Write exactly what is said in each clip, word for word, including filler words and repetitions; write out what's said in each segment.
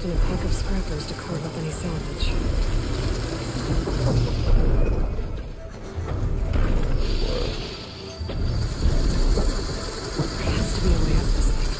imagine a pack of scrappers to carve up any salvage. There has to be a way up this thing.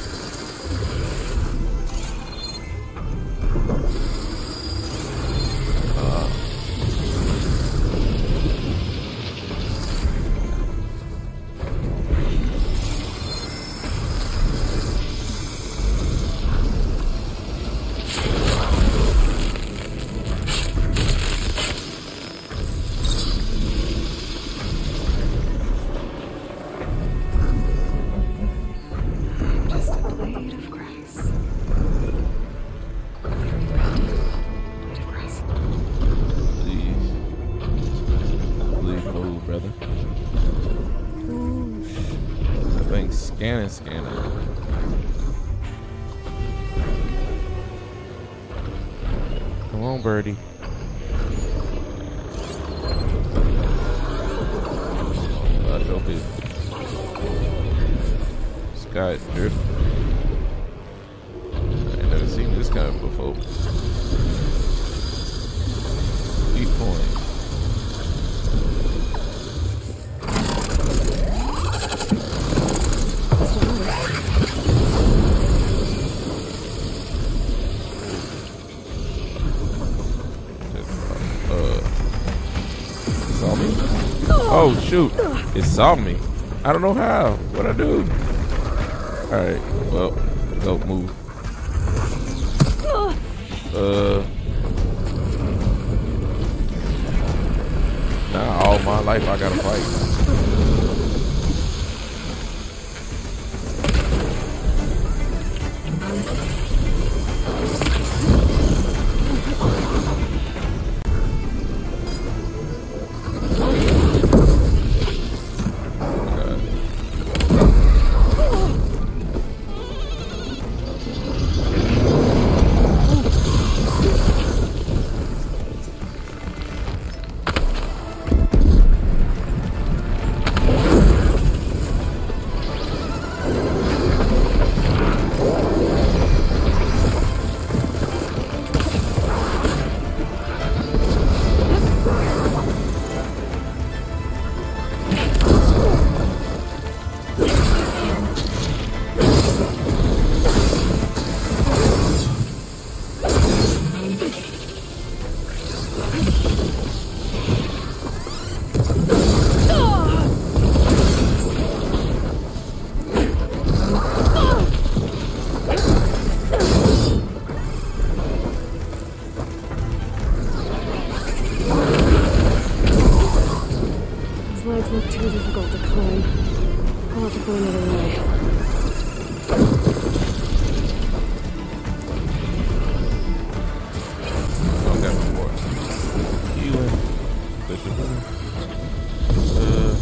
Scanning, scanning. Come on, birdie. Oh, I hope it. Sky drift. I ain't never seen this kind before. Sweet point. Oh shoot, it saw me. I don't know how. What'd I do? Alright, well, don't move. Uh Now all my life I gotta fight. Look too difficult to climb. I'll have to go another way. Oh, got one more. Healing. Uh,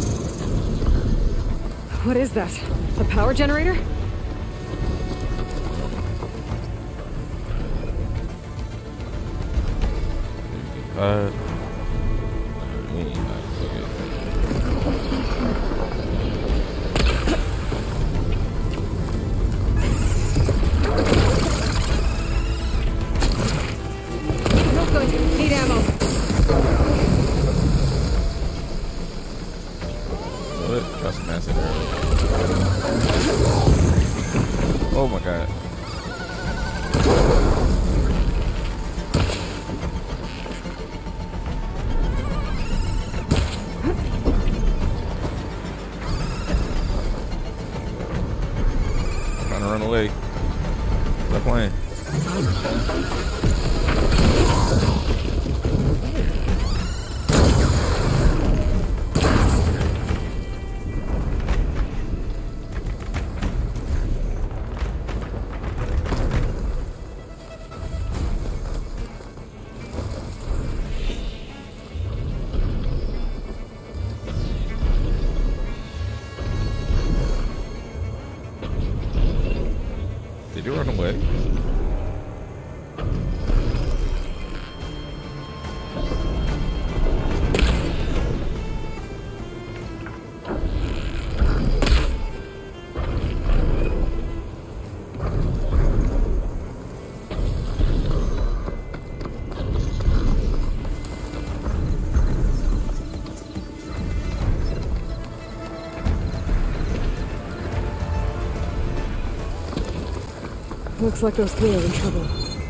move. What is that? A power generator? Uh. Need ammo. What? Got some massive arrows. Oh my god. I'm trying to run away. Stop playing. Looks like those three are in trouble.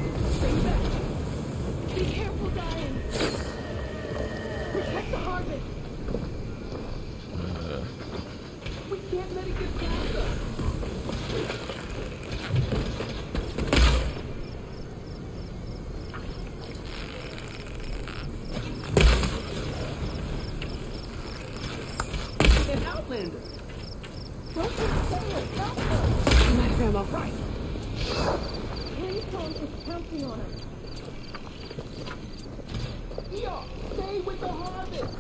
Be careful, Diane. Protect the harvest. Uh, We can't let it get past us. An outlander. Don't just say it. Help us. My ammo. Right. Plainstone is counting on us. Here, stay with the harvest.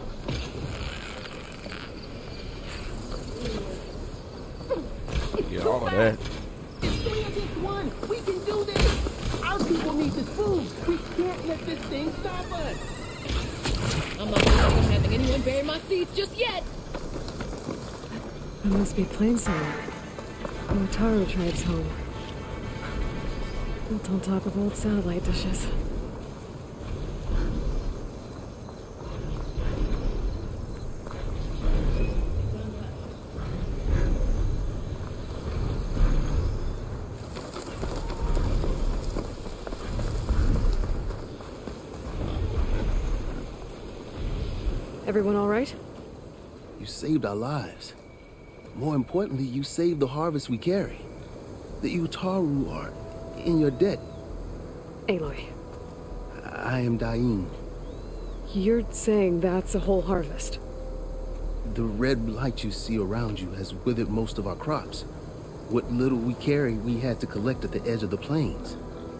yeah, all that. It's three against one. We can do this. Our people need this food. We can't let this thing stop us. I'm not planning on having anyone bury my seeds just yet. That must be Plainsong. The Otaro tribe's home. Built on top of old satellite dishes. Everyone all right? You saved our lives. More importantly, you saved the harvest we carry. The Utaru are in your debt. Aloy, I am Dain. you're saying that's a whole harvest? The red light you see around you has withered most of our crops. What little we carry, we had to collect at the edge of the plains.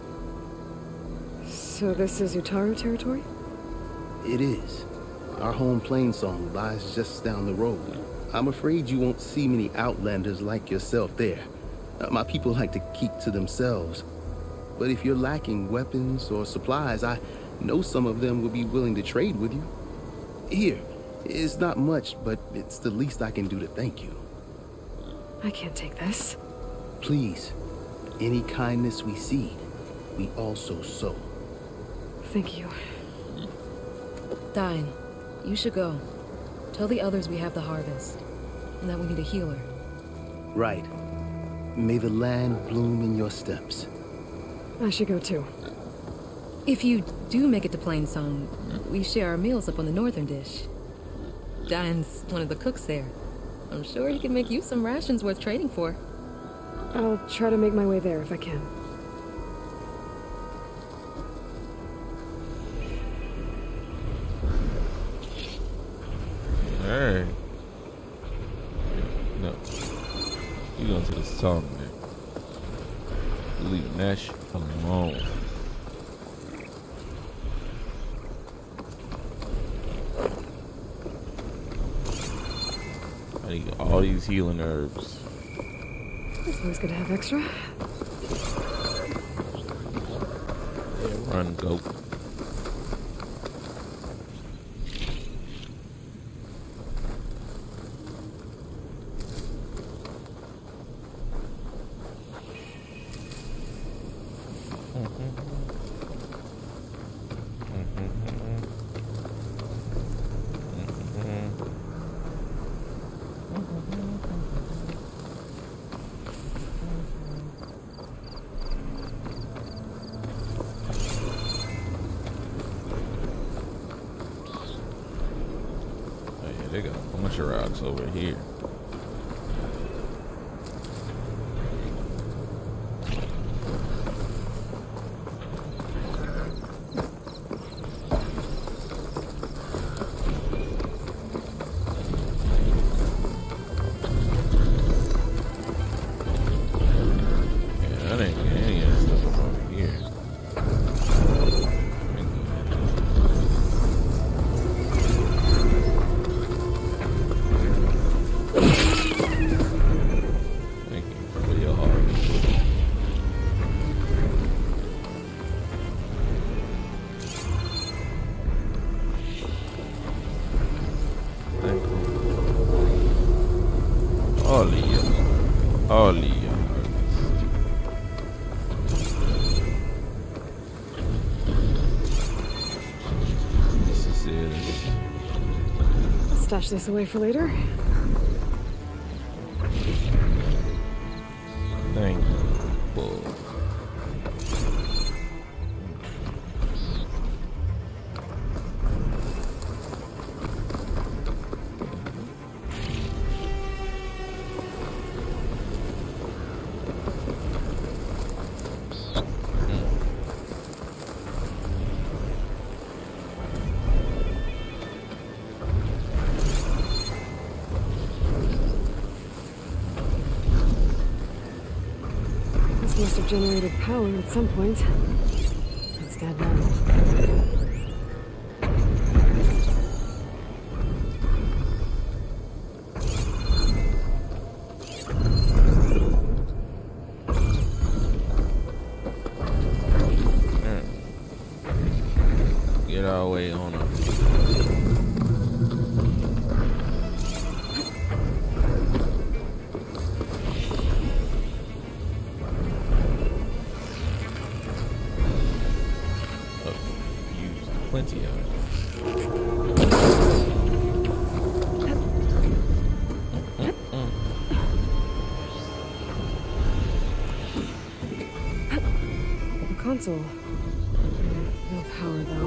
So this is Utaru territory? It is. Our home Plainsong lies just down the road. I'm afraid you won't see many outlanders like yourself there. Uh, my people like to keep to themselves. But if you're lacking weapons or supplies, I know some of them would be willing to trade with you. Here, it's not much, but it's the least I can do to thank you. I can't take this. Please, any kindness we seed, we also sow. Thank you. Diane, you should go. Tell the others we have the harvest, and that we need a healer. Right. May the land bloom in your steps. I should go too. If you do make it to Plainsong, we share our meals up on the northern dish. Diane's one of the cooks there. I'm sure he can make you some rations worth trading for. I'll try to make my way there if I can. Alright. No. You going to the song, man. Leave Nash alone. I need all these healing herbs. It's always good to have extra. Yeah, run, goat. They got a bunch of rocks over here. Yeah, that ain't any of that stuff up over here. Holy this is it. Stash this away for later. Thank you. must have generated power at some point. It's dead now. Get our way on up. Plenty of it. Mm-mm. The console. No power though.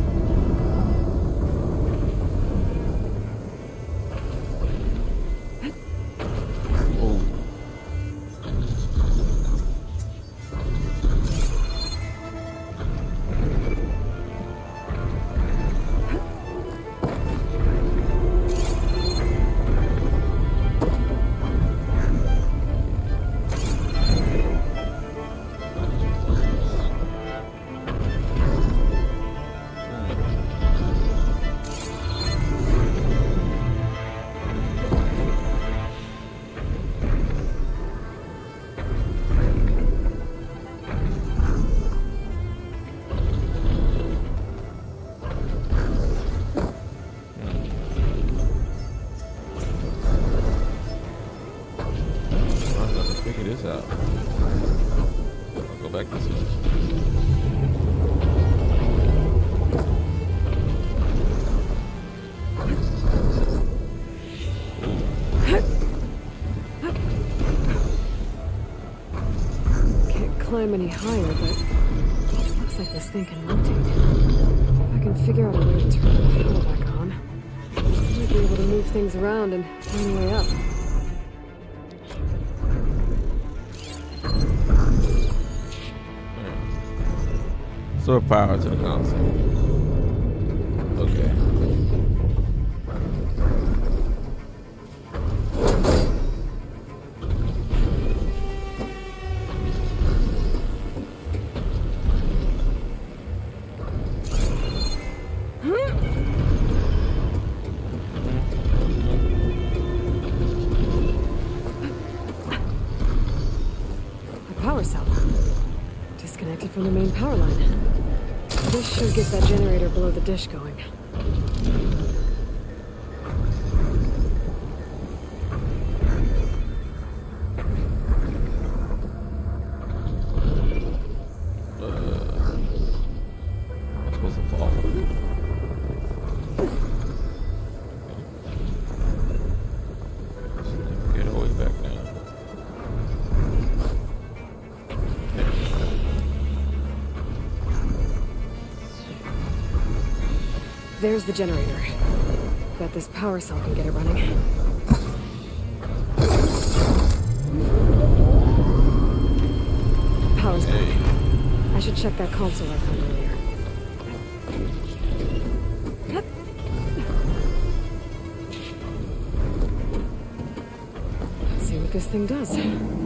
Figure this out. I'll go back this way. Can't climb any higher, but looks like this thing can rotate. If I can figure out a way to turn the power back on, I might be able to move things around and find a way up. Restore power to the console. Okay. Power cell. Disconnected from the main power line. This should get that generator below the dish going. Uh, I'm supposed to fall. Get all the way back now. There's the generator. Bet this power cell can get it running. Power's back. Hey. I should check that console I found earlier. Let's see what this thing does.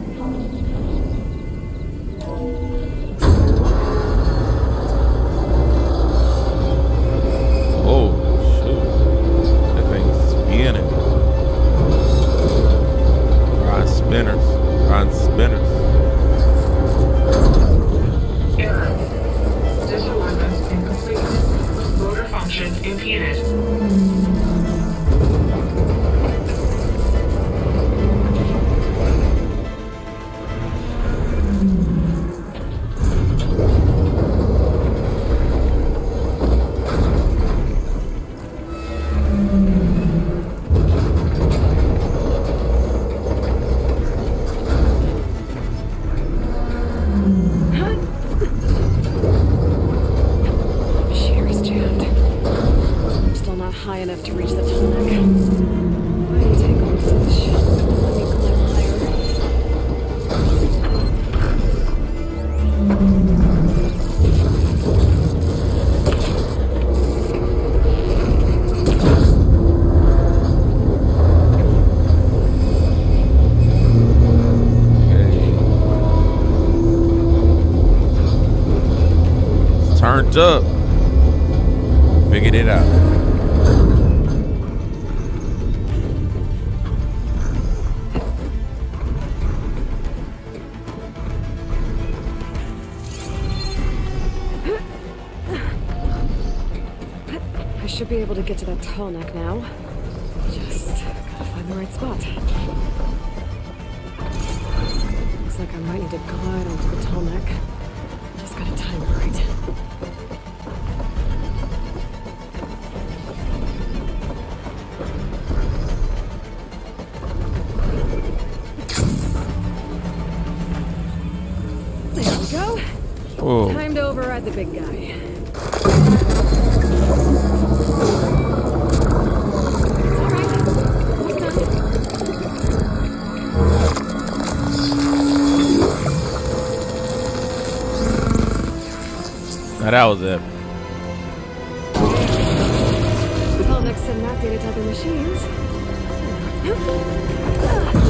Spinners, on spinners. Error. Disalignment incomplete. Motor function impeded. High enough to reach the tunnel. Why do you take all this shit? Let me climb up. Figured it out. I should be able to get to that tall neck now. Just gotta find the right spot. Looks like I might need to glide onto the tall neck. Just gotta time it right. There we go. Whoa. Time to override the big guy. Now that was it. I'll next send that data to other machines.